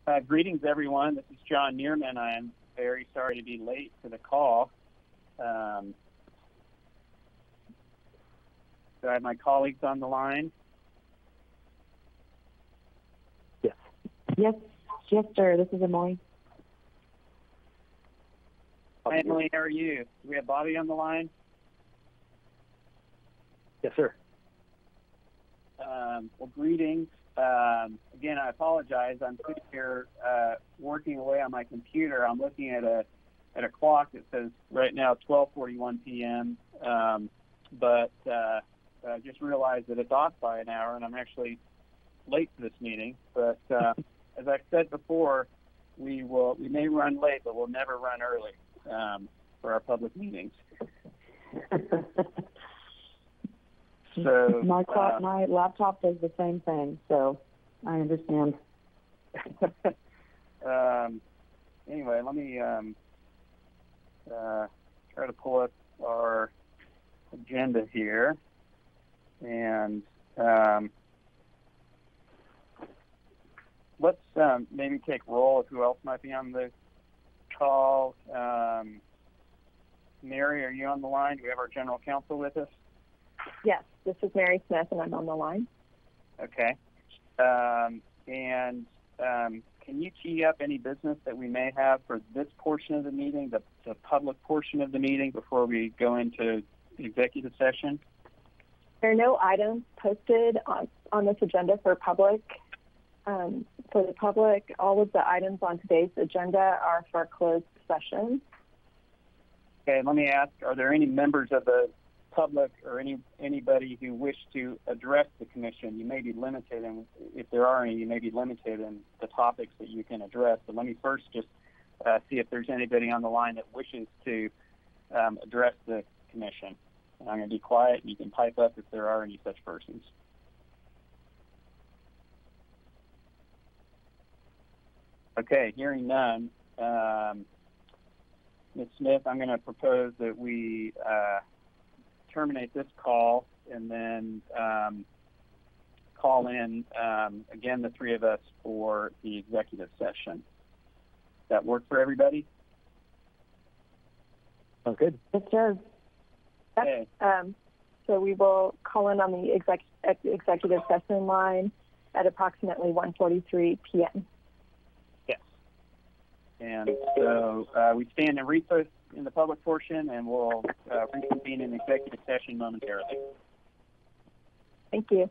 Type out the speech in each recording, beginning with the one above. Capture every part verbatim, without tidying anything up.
Uh, greetings, everyone. This is John Neerman. I am very sorry to be late to the call. Um, do I have my colleagues on the line? Yes. Yes, yes, sir. This is Emily. Hi, Emily. How are you? Do we have Bobby on the line? Yes, sir. Um, well, greetings. Um, again, I apologize. I'm sitting here uh, working away on my computer. I'm looking at a at a clock that says right now twelve forty-one p m Um, but uh, I just realized that it's off by an hour, and I'm actually late to this meeting. But uh, as I said before, we will we may run late, but we'll never run early um, for our public meetings. So my clock, uh, my laptop does the same thing, so I understand. um, anyway, let me um, uh, try to pull up our agenda here, and um, let's um, maybe take roll of who else might be on the call. Um, Mary, are you on the line? Do we have our general counsel with us? Yes, this is Mary Smith, and I'm on the line. Okay. Um, and um, can you tee up any business that we may have for this portion of the meeting, the, the public portion of the meeting, before we go into executive session? There are no items posted on, on this agenda for public. Um, for the public, all of the items on today's agenda are for closed session. Okay, let me ask, are there any members of the public or any anybody who wish to address the commission? You may be limited, and if there are any, you may be limited in the topics that you can address. But let me first just uh, see if there's anybody on the line that wishes to um, address the commission. And I'm going to be quiet, and you can pipe up if there are any such persons. Okay, hearing none. Um, Miz Smith, I'm going to propose that we uh, terminate this call and then um, call in, um, again, the three of us for the executive session. Does that work for everybody? Sounds good. Yes, sir. Okay. Um, so we will call in on the exec executive session line at approximately one forty-three p m Yes. And so uh, we stand in recess in the public portion, and we'll uh, reconvene in executive session momentarily. Thank you.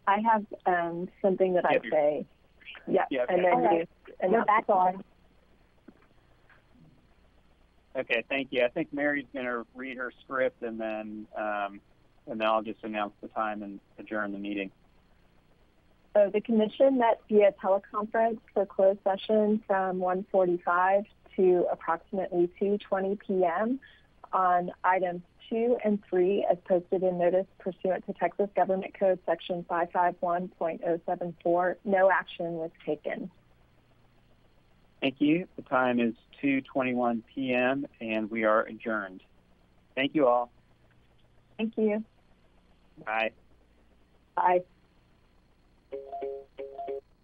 I have um, something that I Yep, you're- say. Yeah, Yeah, okay. and then All right. you, and We're that's back on. Okay, thank you. I think Mary's going to read her script, and then um, and then I'll just announce the time and adjourn the meeting. So the commission met via teleconference for closed session from one forty-five to approximately two twenty p.m. on items two and three as posted in notice pursuant to Texas Government Code Section five fifty-one point oh seven four. No action was taken. Thank you. The time is two twenty-one p.m. and we are adjourned. Thank you all. Thank you. Bye. Bye.